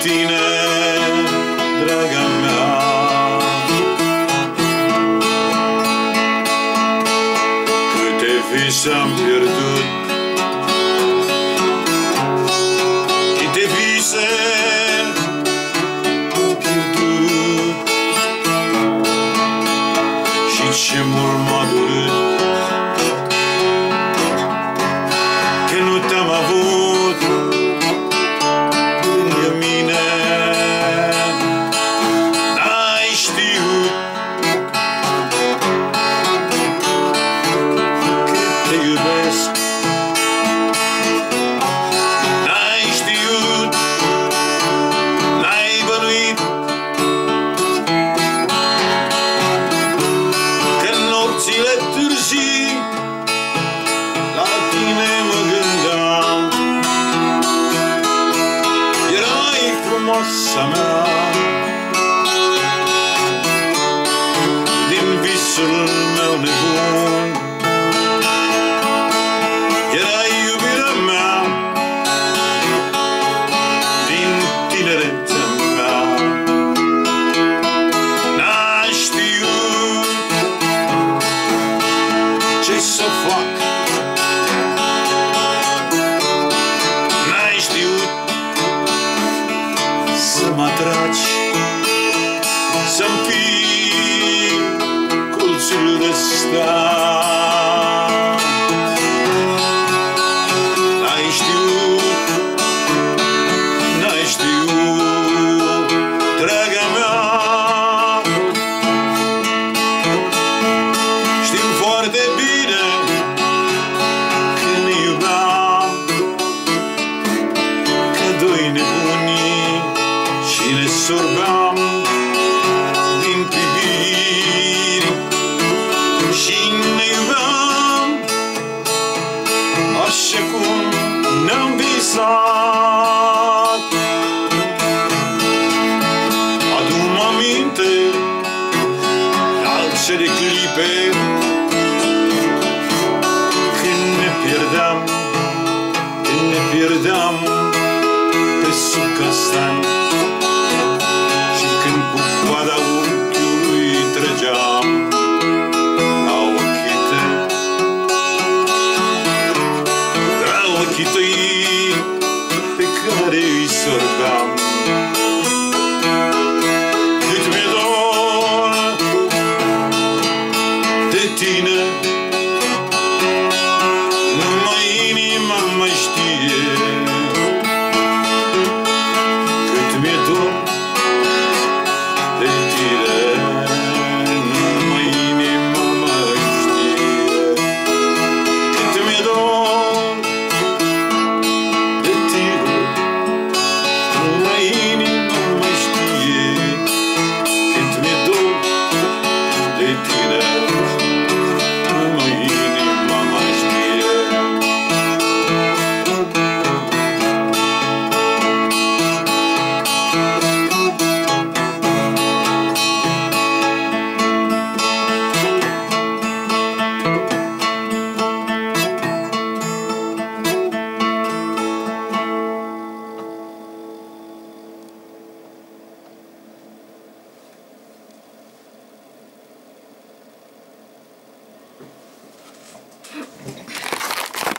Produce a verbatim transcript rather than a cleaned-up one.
tine, draga mea. Câte vise am pierdut, câte vise am pierdut, și ce mult m-a durut că nu te-am avut lângă mine. N-ai știut cât te iubesc, n-ai știut, n-ai bănuit că în nopțile târzii la tine mă gândeam. Erai frumoasa mea din visul meu nebun, erai iubirea mea din tinerețea mea. N-ai știut ce să fac, n-ai știut să mă atragi, să-mi fii colțul de stea. N-ai știut, n-ai știut, draga mea. Știm foarte bine când ne iubeam, că doi nebuni și ne sorbeam din priviri și ne iubeam așa cum ne-am visat. Adu-mi aminte de acele clipe când ne pierdeam, când ne pierdeam pe sub castan.